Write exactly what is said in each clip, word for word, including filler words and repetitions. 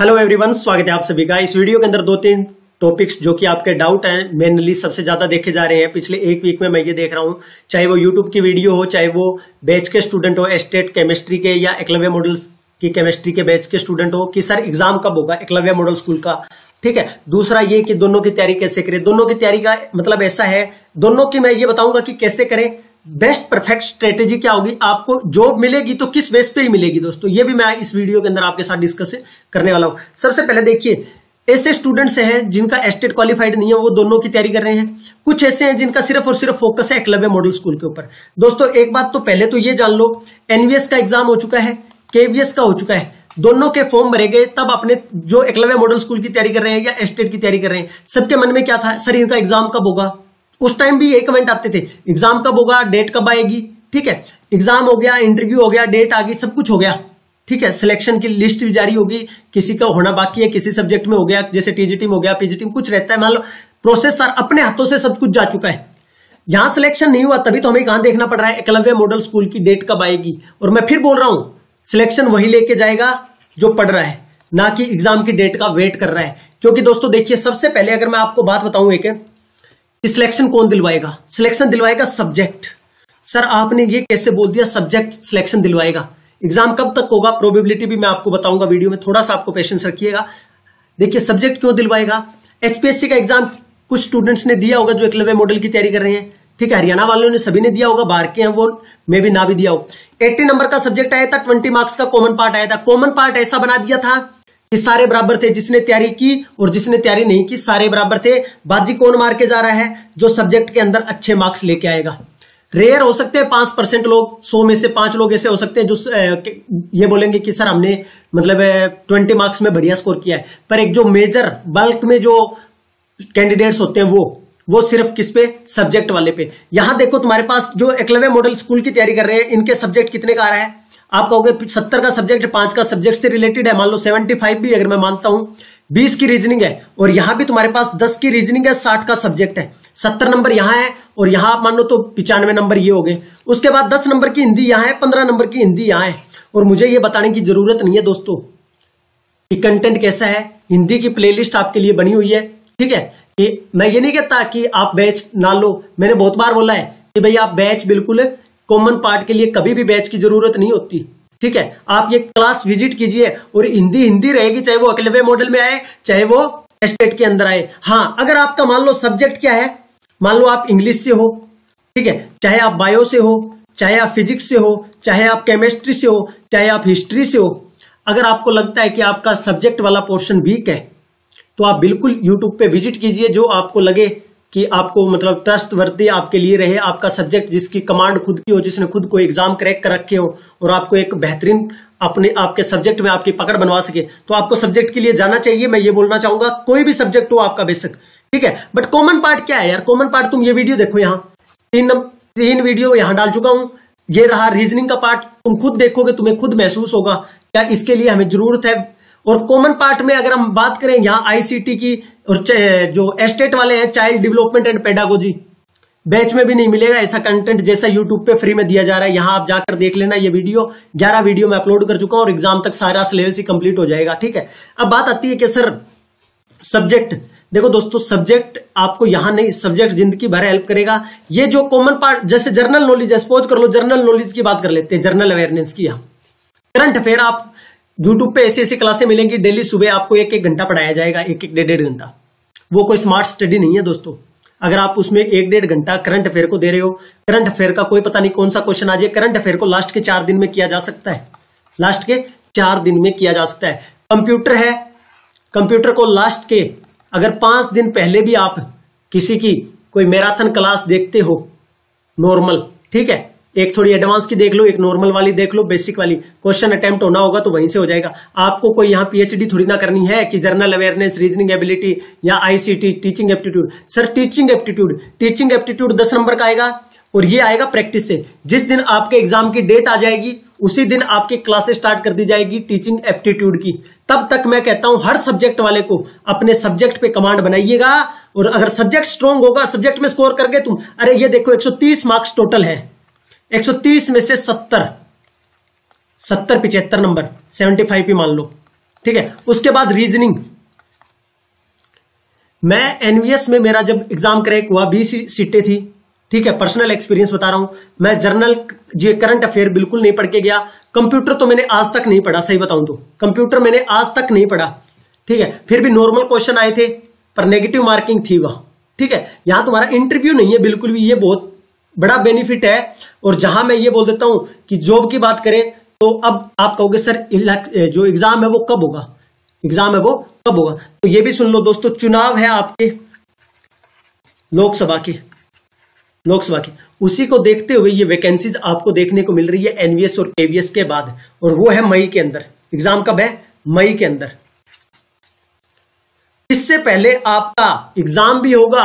Hello everyone, स्वागत है आप सभी का। इस वीडियो के अंदर दो तीन टॉपिक्स जो कि आपके डाउट हैं, मेनली सबसे ज्यादा देखे जा रहे हैं पिछले एक वीक में। मैं ये देख रहा हूं, चाहे वो यूट्यूब की वीडियो हो, चाहे वो बैच के स्टूडेंट हो, स्टेट केमिस्ट्री के या एकलव्य मॉडल की केमिस्ट्री के बैच के स्टूडेंट हो, कि सर एग्जाम कब होगा एकलव्य मॉडल स्कूल का। ठीक है। दूसरा ये कि दोनों की तैयारी कैसे करें। दोनों की तैयारी का मतलब ऐसा है, दोनों की मैं ये बताऊंगा कि कैसे करें। बेस्ट परफेक्ट स्ट्रेटेजी क्या होगी, आपको जॉब मिलेगी तो किस बेस पे ही मिलेगी दोस्तों, ये भी मैं इस वीडियो के अंदर आपके साथ डिस्कस करने वाला हूं। सबसे पहले देखिए, ऐसे स्टूडेंट्स हैं जिनका एस्टेट क्वालिफाइड नहीं है, वो दोनों की तैयारी कर रहे हैं। कुछ ऐसे हैं जिनका सिर्फ और सिर्फ फोकस है एकलव्य मॉडल स्कूल के ऊपर। दोस्तों एक बात तो पहले तो ये जान लो, एनवीएस का एग्जाम हो चुका है, केवीएस का हो चुका है, दोनों के फॉर्म भरे गए। तब अपने जो एकलव्य मॉडल स्कूल की तैयारी कर रहे हैं या एस्टेट की तैयारी कर रहे हैं, सबके मन में क्या था, सर इनका एग्जाम कब होगा। उस टाइम भी यही कमेंट आते थे, एग्जाम कब होगा, डेट कब आएगी। ठीक है, एग्जाम हो गया, इंटरव्यू हो गया, डेट आ गई, सब कुछ हो गया। ठीक है, सिलेक्शन की लिस्ट भी जारी होगी, किसी का होना बाकी है, किसी सब्जेक्ट में हो गया, जैसे टीजीटी में हो गया, पीजीटी में कुछ रहता है, मान लो प्रोसेस सर अपने हाथों से सब कुछ जा चुका है। यहां सिलेक्शन नहीं हुआ, तभी तो हमें कहां देखना पड़ रहा है, एकलव्य मॉडल स्कूल की डेट कब आएगी। और मैं फिर बोल रहा हूं, सिलेक्शन वही लेके जाएगा जो पढ़ रहा है, ना कि एग्जाम की डेट का वेट कर रहा है। क्योंकि दोस्तों देखिए, सबसे पहले अगर मैं आपको बात बताऊं एक, सिलेक्शन कौन दिलवाएगा, सिलेक्शन दिलवाएगा सब्जेक्ट। सर आपने ये कैसे बोल दिया, सब्जेक्ट सिलेक्शन दिलवाएगा। एग्जाम कब तक होगा, प्रोबेबिलिटी भी मैं आपको बताऊंगा वीडियो में, थोड़ा सा आपको पेशेंस रखिएगा। देखिए सब्जेक्ट क्यों दिलवाएगा, एचपीएससी का एग्जाम कुछ स्टूडेंट्स ने दिया होगा जो एकलव्य मॉडल की तैयारी कर रहे हैं। ठीक है, हरियाणा वालों ने सभी ने दिया होगा, बाहर के हैं वो मे भी ना भी दिया हो। अस्सी नंबर का सब्जेक्ट आया था, बीस मार्क्स का कॉमन पार्ट आया था। कॉमन पार्ट ऐसा बना दिया था कि सारे बराबर थे, जिसने तैयारी की और जिसने तैयारी नहीं की सारे बराबर थे। बाजी कौन मार के जा रहा है, जो सब्जेक्ट के अंदर अच्छे मार्क्स लेके आएगा। रेयर हो सकते हैं पांच परसेंट लोग, सौ में से पांच लोग ऐसे हो सकते हैं जो ये बोलेंगे कि सर हमने मतलब ट्वेंटी मार्क्स में बढ़िया स्कोर किया है। पर एक जो मेजर बल्क में जो कैंडिडेट्स होते हैं वो वो सिर्फ किस पे, सब्जेक्ट वाले पे। यहां देखो तुम्हारे पास जो एकलव्य मॉडल स्कूल की तैयारी कर रहे हैं, इनके सब्जेक्ट कितने का आ रहा है। आप कहोगे सत्तर का सब्जेक्ट, पांच का सब्जेक्ट से रिलेटेड है, मान लो पचहत्तर भी अगर मैं मानता हूं, बीस की रीजनिंग है, और यहां भी तुम्हारे पास दस की रीजनिंग है, साठ का सब्जेक्ट है। सत्तर नंबर यहां है और यहां आप मान लो तो पिचानवे नंबर ये हो गए। उसके बाद दस नंबर की हिंदी यहां है, पंद्रह नंबर की हिंदी यहां है। और मुझे ये बताने की जरूरत नहीं है दोस्तों कि कंटेंट कैसा है, हिंदी की प्लेलिस्ट आपके लिए बनी हुई है। ठीक है, कि मैं ये नहीं कहता कि आप बैच ना लो, मैंने बहुत बार बोला है कि भाई आप बैच बिल्कुल कॉमन पार्ट के लिए कभी भी बैच की जरूरत नहीं होती। ठीक है, आप ये क्लास विजिट कीजिए और हिंदी हिंदी रहेगी, चाहे वो एकलव्य मॉडल में आए, चाहे वो स्टेट के अंदर आए। हाँ, अगर आपका मान लो सब्जेक्ट क्या है, मान लो आप इंग्लिश से हो, ठीक है, चाहे आप बायो से हो, चाहे आप फिजिक्स से हो, चाहे आप केमिस्ट्री से हो, चाहे आप हिस्ट्री से हो, अगर आपको लगता है कि आपका सब्जेक्ट वाला पोर्शन वीक है, तो आप बिल्कुल यूट्यूब पे विजिट कीजिए, जो आपको लगे कि आपको मतलब ट्रस्ट वर्दी आपके लिए रहे, आपका सब्जेक्ट जिसकी कमांड खुद की हो, जिसने खुद को एग्जाम क्रैक कर रखे हो और आपको एक बेहतरीन अपने आपके सब्जेक्ट में आपकी पकड़ बनवा सके, तो आपको सब्जेक्ट के लिए जाना चाहिए। मैं ये बोलना चाहूंगा, कोई भी सब्जेक्ट हो आपका बेसिक। ठीक है, बट कॉमन पार्ट क्या है यार, कॉमन पार्ट तुम ये वीडियो देखो, यहाँ तीन तीन वीडियो यहां डाल चुका हूं। ये रहा रीजनिंग का पार्ट, तुम खुद देखोगे, तुम्हें खुद महसूस होगा क्या इसके लिए हमें जरूरत है। और कॉमन पार्ट में अगर हम बात करें यहाँ आईसीटी की, और जो एस्टेट वाले हैं child development and pedagogy, batch में भी नहीं मिलेगा ऐसा कंटेंट जैसा यूट्यूब पे फ्री में दिया जा रहा है। यहाँ आप जाकर देख लेना, ये वीडियो ग्यारह वीडियो में अपलोड कर चुका हूं और एग्जाम तक सारा सिलेबस ही कंप्लीट हो जाएगा। ठीक है, अब बात आती है कि सर सब्जेक्ट, देखो दोस्तों सब्जेक्ट आपको यहां नहीं, सब्जेक्ट जिंदगी भर हेल्प करेगा। ये जो कॉमन पार्ट, जैसे जर्नल नॉलेज, सपोज कर लो जर्नल नॉलेज की बात कर लेते हैं, जर्नल अवेयरनेस की, करंट अफेयर, आप यूट्यूब पे ऐसी ऐसी क्लासें मिलेंगी, डेली सुबह आपको एक एक घंटा पढ़ाया जाएगा, एक एक डेढ़ डेढ़ घंटा। वो कोई स्मार्ट स्टडी नहीं है दोस्तों। अगर आप उसमें एक डेढ़ घंटा करंट अफेयर को दे रहे हो, करंट अफेयर का कोई पता नहीं कौन सा क्वेश्चन आ जाए, करंट अफेयर को लास्ट के चार दिन में किया जा सकता है, लास्ट के चार दिन में किया जा सकता है। कंप्यूटर है, कंप्यूटर को लास्ट के अगर पांच दिन पहले भी आप किसी की कोई मैराथन क्लास देखते हो नॉर्मल, ठीक है, एक थोड़ी एडवांस की देख लो, एक नॉर्मल वाली देख लो, बेसिक वाली, क्वेश्चन अटेम्प्ट होना होगा तो वहीं से हो जाएगा। आपको कोई यहाँ पीएचडी थोड़ी ना करनी है कि जर्नल अवेयरनेस, रीजनिंग एबिलिटी या ICT, teaching aptitude. Sir teaching aptitude, teaching aptitude दस नंबर का आएगा और ये आएगा प्रैक्टिस से। जिस दिन आपके एग्जाम की डेट आ जाएगी उसी दिन आपकी क्लासेस स्टार्ट कर दी जाएगी टीचिंग एप्टीट्यूड की। तब तक मैं कहता हूं हर सब्जेक्ट वाले को अपने सब्जेक्ट पे कमांड बनाइएगा, और अगर सब्जेक्ट स्ट्रॉन्ग होगा, सब्जेक्ट में स्कोर करके तुम, अरे ये देखो एक सौ तीस मार्क्स टोटल है, एक सौ तीस में से सत्तर सत्तर पिचहत्तर नंबर, पचहत्तर ही मान लो, ठीक है। उसके बाद रीजनिंग, मैं एनवीएस में मेरा जब एग्जाम क्रैक हुआ बीस सीटें थी, ठीक है। पर्सनल एक्सपीरियंस बता रहा हूं, मैं जर्नल जो करंट अफेयर बिल्कुल नहीं पढ़ के गया। कंप्यूटर तो मैंने आज तक नहीं पढ़ा, सही बताऊं तो कंप्यूटर मैंने आज तक नहीं पढ़ा, ठीक है। फिर भी नॉर्मल क्वेश्चन आए थे पर नेगेटिव मार्किंग थी वह, ठीक है। यहां तुम्हारा इंटरव्यू नहीं है बिल्कुल भी, ये बहुत बड़ा बेनिफिट है। और जहां मैं ये बोल देता हूं कि जॉब की बात करें तो अब आप कहोगे सर जो एग्जाम है वो कब होगा, एग्जाम है वो कब होगा, तो ये भी सुन लो दोस्तों, चुनाव है आपके लोकसभा के लोकसभा की, उसी को देखते हुए ये वैकेंसीज आपको देखने को मिल रही है एनवीएस और केवीएस के बाद, और वो है मई के अंदर। एग्जाम कब है? मई के अंदर। इससे पहले आपका एग्जाम भी होगा,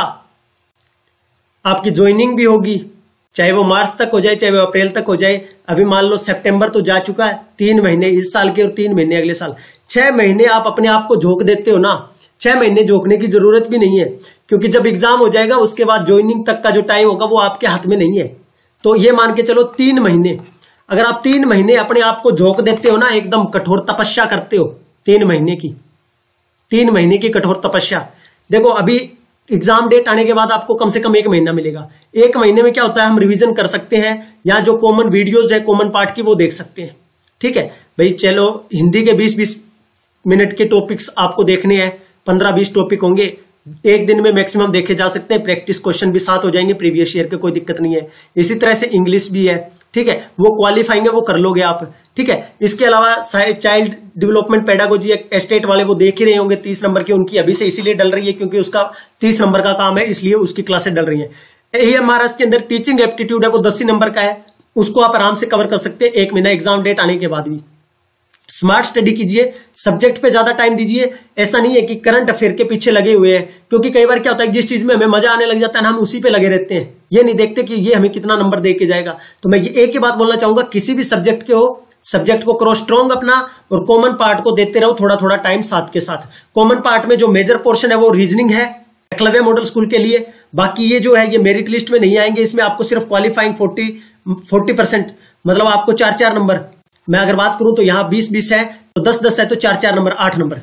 आपकी ज्वाइनिंग भी होगी, चाहे वो मार्च तक हो जाए चाहे वो अप्रैल तक हो जाए। अभी मान लो सितंबर तो जा चुका है, तीन महीने इस साल के और तीन महीने अगले साल, छह महीने आप अपने आप को झोंक देते हो ना। छह महीने झोंकने की जरूरत भी नहीं है, क्योंकि जब एग्जाम हो जाएगा उसके बाद ज्वाइनिंग तक का जो टाइम होगा वो आपके हाथ में नहीं है। तो ये मान के चलो तीन महीने, अगर आप तीन महीने अपने आप को झोंक देते हो ना, एकदम कठोर तपस्या करते हो तीन महीने की, तीन महीने की कठोर तपस्या। देखो अभी एग्जाम डेट आने के बाद आपको कम से कम एक महीना मिलेगा। एक महीने में क्या होता है, हम रिवीजन कर सकते हैं या जो कॉमन वीडियोस है कॉमन पार्ट की वो देख सकते हैं, ठीक है भाई। चलो हिंदी के बीस बीस मिनट के टॉपिक्स आपको देखने हैं, पंद्रह बीस टॉपिक होंगे, एक दिन में मैक्सिमम देखे जा सकते हैं। प्रैक्टिस क्वेश्चन भी साथ हो जाएंगे प्रीवियस ईयर के, कोई दिक्कत नहीं है। इसी तरह से इंग्लिश भी है, ठीक है, वो क्वालिफाइंग है, वो कर लोगे आप, ठीक है। इसके अलावा चाइल्ड डेवलपमेंट पेडागोजी एस्टेट वाले वो देख ही रहे होंगे, तीस नंबर की उनकी अभी से इसीलिए डल रही है क्योंकि उसका तीस नंबर का काम है, इसलिए उसकी क्लासेस डल रही है। एएमआरएस के अंदर टीचिंग एप्टीट्यूड है, वो दस नंबर का है, उसको आप आराम से कवर कर सकते हैं एक महीना एग्जाम डेट आने के बाद भी। स्मार्ट स्टडी कीजिए, सब्जेक्ट पे ज्यादा टाइम दीजिए। ऐसा नहीं है कि करंट अफेयर के पीछे लगे हुए हैं, क्योंकि कई बार क्या होता है जिस चीज में हमें मजा आने लग जाता है ना, हम उसी पे लगे रहते हैं, ये नहीं देखते कि ये हमें कितना नंबर दे के जाएगा। तो मैं ये एक ही बात बोलना चाहूंगा, किसी भी सब्जेक्ट के हो, सब्जेक्ट को करो स्ट्रॉन्ग अपना, और कॉमन पार्ट को देते रहो थोड़ा थोड़ा टाइम साथ के साथ। कॉमन पार्ट में जो मेजर पोर्शन है वो रीजनिंग है एकलव्य मॉडल स्कूल के लिए। बाकी ये जो है ये मेरिट लिस्ट में नहीं आएंगे, इसमें आपको सिर्फ क्वालिफाइंग फोर्टी फोर्टी परसेंट, मतलब आपको चार चार नंबर। मैं अगर बात करूं तो यहां बीस बीस है तो दस दस है तो चार चार नंबर, आठ नंबर,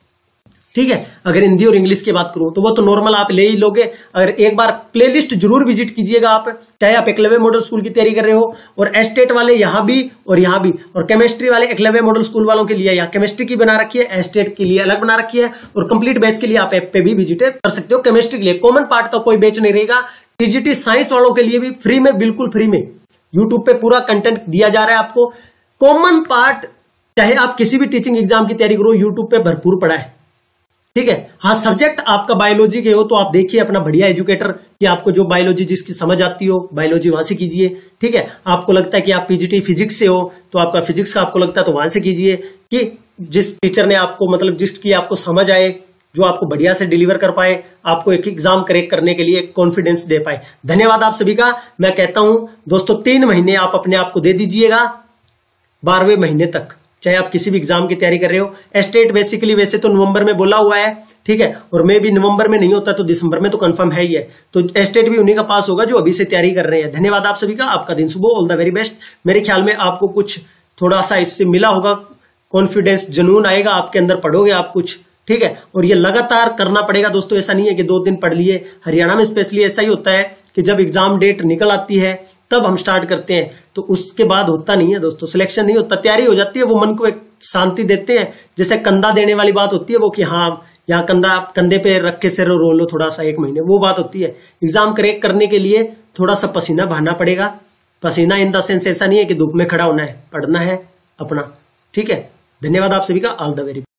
ठीक है। अगर हिंदी और इंग्लिश की बात करूं तो वो तो नॉर्मल आप ले ही लोगे। अगर एक बार प्लेलिस्ट जरूर विजिट कीजिएगा आप, चाहे आप एकलव्य मॉडल स्कूल की तैयारी कर रहे हो, और एस्टेट वाले यहां भी और यहां भी, और केमिस्ट्री वाले एकलव्य मॉडल स्कूल वालों के लिए यहाँ केमिस्ट्री की बना रखी है, एस्टेट के लिए अलग बना रखी है, और कंप्लीट बैच के लिए आप ऐप पे भी विजिट कर सकते हो। केमिस्ट्री के लिए कॉमन पार्ट का कोई बैच नहीं रहेगा। टीजीटी साइंस वालों के लिए भी फ्री में, बिल्कुल फ्री में यूट्यूब पे पूरा कंटेंट दिया जा रहा है आपको। कॉमन पार्ट चाहे आप किसी भी टीचिंग एग्जाम की तैयारी करो, यूट्यूब पे भरपूर पड़ा है, ठीक है। हाँ, सब्जेक्ट आपका बायोलॉजी के हो तो आप देखिए अपना बढ़िया एजुकेटर कि आपको जो बायोलॉजी जिसकी समझ आती हो बायोलॉजी वहां से कीजिए, ठीक है। आपको लगता है कि आप पीजीटी फिजिक्स से हो तो आपका फिजिक्स का आपको लगता है तो वहां से कीजिए, कि जिस टीचर ने आपको मतलब जिसकी आपको समझ आए, जो आपको बढ़िया से डिलीवर कर पाए, आपको एक एग्जाम क्रैक करने के लिए कॉन्फिडेंस दे पाए। धन्यवाद आप सभी का। मैं कहता हूं दोस्तों, तीन महीने आप अपने आप को दे दीजिएगा, बारहवें महीने तक, चाहे आप किसी भी एग्जाम की तैयारी कर रहे हो। एस्टेट बेसिकली वैसे तो नवंबर में बोला हुआ है, ठीक है, और मे भी नवंबर में नहीं होता तो दिसंबर में तो कंफर्म है ही है। तो एस्टेट भी उन्हीं का पास होगा जो अभी से तैयारी कर रहे हैं। धन्यवाद आप सभी का, आपका दिन शुभ हो, ऑल द वेरी बेस्ट। मेरे ख्याल में आपको कुछ थोड़ा सा इससे मिला होगा, कॉन्फिडेंस जुनून आएगा आपके अंदर, पढ़ोगे आप कुछ, ठीक है। और ये लगातार करना पड़ेगा दोस्तों, ऐसा नहीं है कि दो दिन पढ़ लिए। हरियाणा में स्पेशली ऐसा ही होता है कि जब एग्जाम डेट निकल आती है तब हम स्टार्ट करते हैं, तो उसके बाद होता नहीं है दोस्तों, सिलेक्शन नहीं होता। तैयारी हो जाती है, वो मन को एक शांति देते हैं, जैसे कंधा देने वाली बात होती है वो, कि हाँ यहाँ कंधा कंधे पे रख के सिर रो लो थोड़ा सा एक महीने, वो बात होती है। एग्जाम क्रैक करने के लिए थोड़ा सा पसीना बहाना पड़ेगा। पसीना इन द सेंस ऐसा नहीं है कि धूप में खड़ा होना है, पढ़ना है अपना, ठीक है। धन्यवाद आप सभी का, ऑल द वेरी